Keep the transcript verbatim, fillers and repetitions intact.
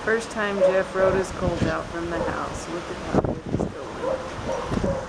first time Jeff rode his colt out from the house. Look at how good he's going.